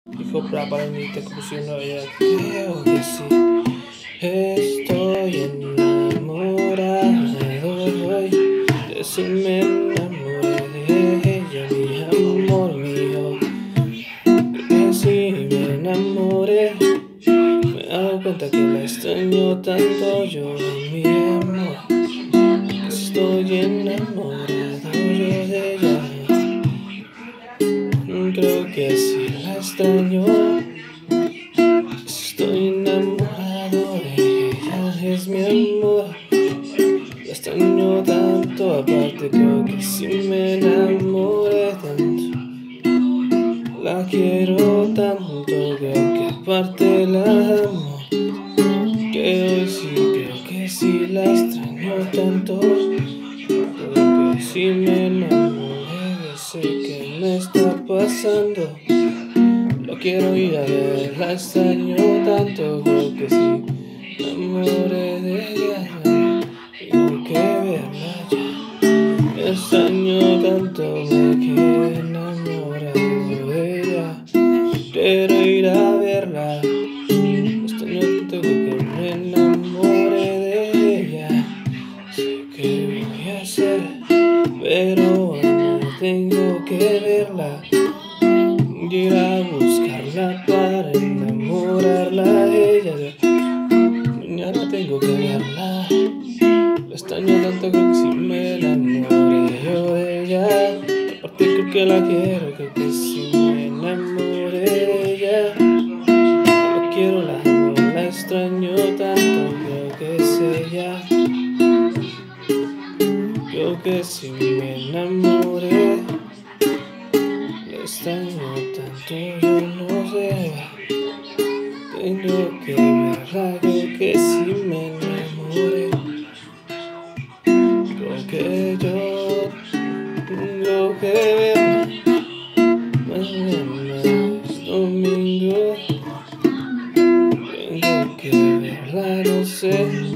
Dijo para mí te confusionó, ya creo que sí. Estoy enamorado hoy, de eso me enamoré de ella, mi amor mío. Creo que sí me enamoré, me he dado cuenta que la extraño tanto yo, mi amor. Estoy enamorado yo de ella. Creo que sí la extraño. Estoy enamorado de ella, es mi amor. La extraño tanto, aparte creo que sí me enamoré tanto. La quiero tanto, creo que aparte la amo. Que hoy sí, creo que sí la extraño tanto. Creo que sí me enamoré, yo sé que me está pasando. Lo quiero ir a ver, la extraño tanto, creo que sí me enamoré de ella. Tengo que verla ya. La extraño tanto, me quedé enamorado de ella. Quiero ir a verla. La extraño tanto, creo que me enamoré de ella. Sé que voy a hacer, pero ahora tengo que verla. Ir a buscarla para enamorarla a ella. Mañana tengo que verla. La extraño tanto, creo que sí me enamoré yo de ella. Aparte creo que la quiero, creo que sí me enamoré de ella. La quiero, la amo, la extraño tanto, creo que es ella. Creo que sí me enamoré. La extraño tanto, yo no sé. Tengo que verla, creo que sí me enamoré. Creo que yo tengo que verla. Mañana es domingo. Tengo que verla, no sé.